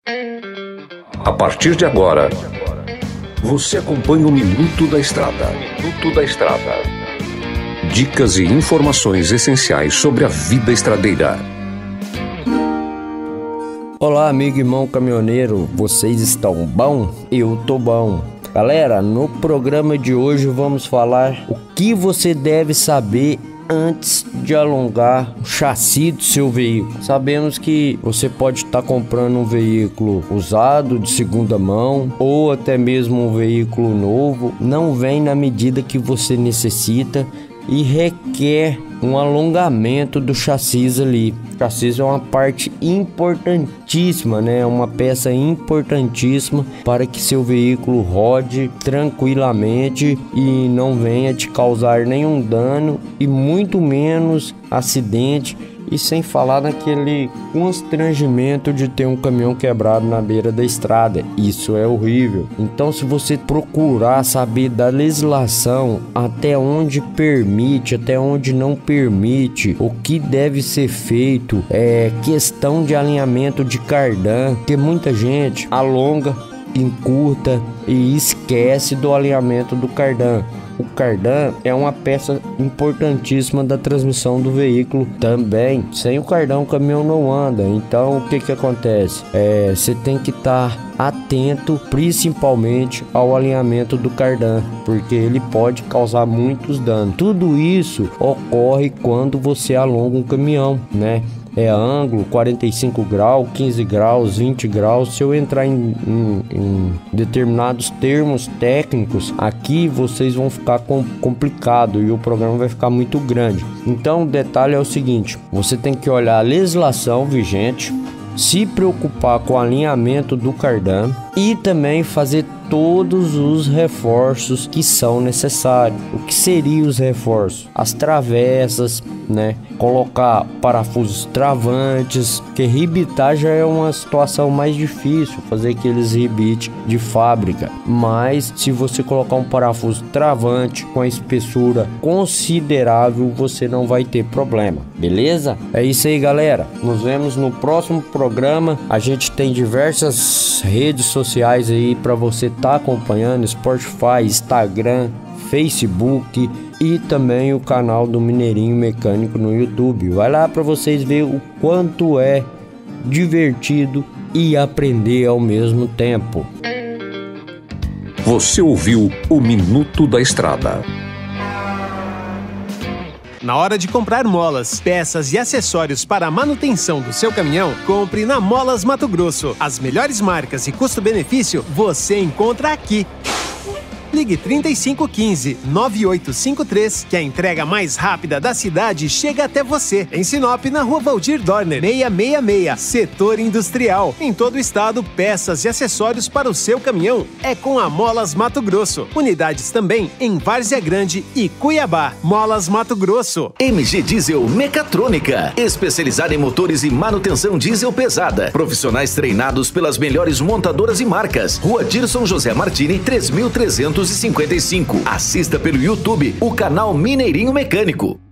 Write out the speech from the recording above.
A partir de agora, você acompanha o Minuto da Estrada. Minuto da Estrada. Dicas e informações essenciais sobre a vida estradeira. Olá, amigo e irmão caminhoneiro, vocês estão bom? Eu tô bom. Galera, no programa de hoje vamos falar o que você deve saber antes de alongar o chassi do seu veículo. Sabemos que você pode estar comprando um veículo usado, de segunda mão, ou até mesmo um veículo novo. Não vem na medida que você necessita e requer um alongamento do chassi ali. O chassi é uma parte importantíssima, né? É uma peça importantíssima para que seu veículo rode tranquilamente e não venha te causar nenhum dano e muito menos acidente. E sem falar naquele constrangimento de ter um caminhão quebrado na beira da estrada. Isso é horrível. Então, se você procurar saber da legislação, até onde permite, até onde não permite, o que deve ser feito, questão de alinhamento de cardan, que muita gente alonga, encurta e esquece do alinhamento do cardan. O cardan é uma peça importantíssima da transmissão do veículo também. Sem o cardan o caminhão não anda. Então o que acontece? Você tem que estar atento principalmente ao alinhamento do cardan, porque ele pode causar muitos danos. Tudo isso ocorre quando você alonga um caminhão, né? Ângulo, 45 graus, 15 graus, 20 graus. Se eu entrar em determinados termos técnicos, aqui vocês vão ficar complicado e o programa vai ficar muito grande. Então o detalhe é o seguinte: você tem que olhar a legislação vigente, se preocupar com o alinhamento do cardan e também fazer todos os reforços que são necessários. O que seriam os reforços? As travessas, né? Colocar parafusos travantes, porque ribitar já é uma situação mais difícil, fazer aqueles ribite de fábrica. Mas se você colocar um parafuso travante com a espessura considerável, você não vai ter problema, beleza? É isso aí, galera. Nos vemos no próximo programa. A gente tem diversas redes sociais aí para você estar acompanhando: Spotify, Instagram, Facebook e também o canal do Mineirinho Mecânico no YouTube. Vai lá para vocês verem o quanto é divertido e aprender ao mesmo tempo. Você ouviu o Minuto da Estrada. Na hora de comprar molas, peças e acessórios para a manutenção do seu caminhão, compre na Molas Mato Grosso. As melhores marcas e custo-benefício você encontra aqui. Ligue 3515-9853, que a entrega mais rápida da cidade chega até você. Em Sinop, na Rua Valdir Dorner, 666, Setor Industrial. Em todo o estado, peças e acessórios para o seu caminhão é com a Molas Mato Grosso. Unidades também em Várzea Grande e Cuiabá. Molas Mato Grosso. MG Diesel Mecatrônica, especializada em motores e manutenção diesel pesada. Profissionais treinados pelas melhores montadoras e marcas. Rua Dirson José Martini, 3355. Assista pelo YouTube o canal Mineirinho Mecânico.